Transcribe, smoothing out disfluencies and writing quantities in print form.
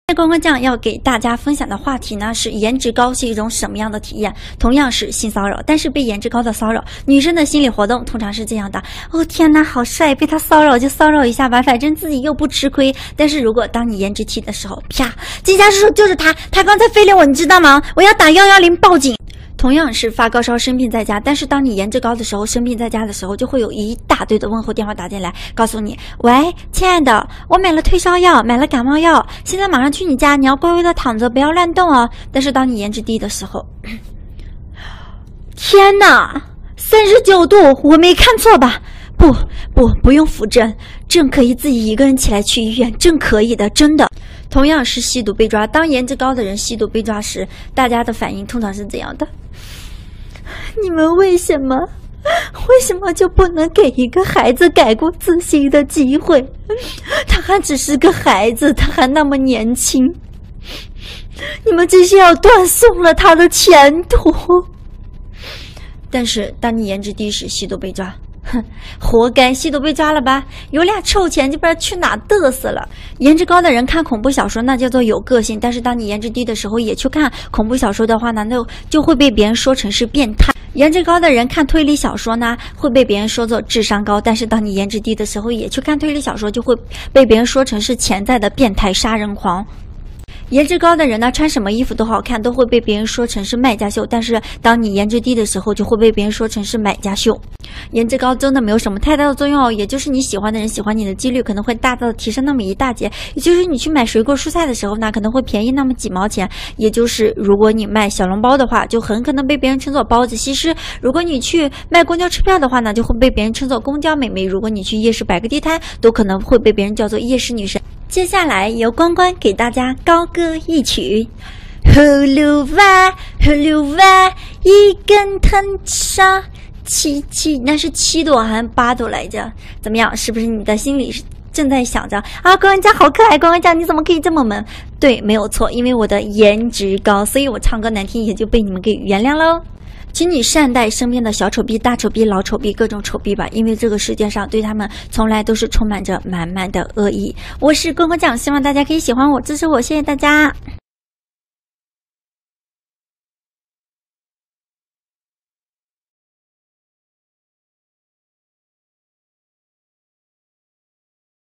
关关酱要给大家分享的话题呢是颜值高是一种什么样的体验？同样是性骚扰，但是被颜值高的骚扰，女生的心理活动通常是这样的：哦天哪，好帅，被他骚扰就骚扰一下吧，反正自己又不吃亏。但是如果当你颜值低的时候，啪，这家叔叔就是他刚才非礼我，你知道吗？我要打110报警。同样是发高烧生病在家，但是当你颜值高的时候，生病在家的时候，就会有一大堆的问候电话打进来，告诉你：喂，亲爱的，我买了退烧药，买了感冒药，现在马上去你家，你要乖乖的躺着，不要乱动哦。但是当你颜值低的时候，天哪，39度，我没看错吧？不用扶正，正可以自己一个人起来去医院，正可以的，真的。同样是吸毒被抓，当颜值高的人吸毒被抓时，大家的反应通常是这样的：你们为什么就不能给一个孩子改过自新的机会？他还只是个孩子，他还那么年轻，你们这是要断送了他的前途。但是当你颜值低时，吸毒被抓，哼，活该，吸毒被抓了吧？有俩臭钱就不知道去哪嘚瑟了。颜值高的人看恐怖小说那叫做有个性，但是当你颜值低的时候也去看恐怖小说的话呢，那就会被别人说成是变态。颜值高的人看推理小说呢，会被别人说作智商高，但是当你颜值低的时候也去看推理小说，就会被别人说成是潜在的变态杀人狂。颜值高的人呢，穿什么衣服都好看，都会被别人说成是卖家秀，但是当你颜值低的时候，就会被别人说成是买家秀。颜值高真的没有什么太大的作用哦，也就是你喜欢的人喜欢你的几率可能会大大的提升那么一大截，也就是你去买水果蔬菜的时候呢，可能会便宜那么几毛钱，也就是如果你卖小笼包的话，就很可能被别人称作包子西施；如果你去卖公交车票的话呢，就会被别人称作公交美眉；如果你去夜市摆个地摊，都可能会被别人叫做夜市女神。接下来由关关给大家高歌一曲。葫芦娃，葫芦娃，一根藤上七，那是7朵还是8朵来着？怎么样？是不是你的心里正在想着啊，关关酱好可爱，关关酱你怎么可以这么萌？对，没有错，因为我的颜值高，所以我唱歌难听也就被你们给原谅喽。请你善待身边的小丑逼、大丑逼、老丑逼、各种丑逼吧，因为这个世界上对他们从来都是充满着满满的恶意。我是关关酱，希望大家可以喜欢我，支持我，谢谢大家。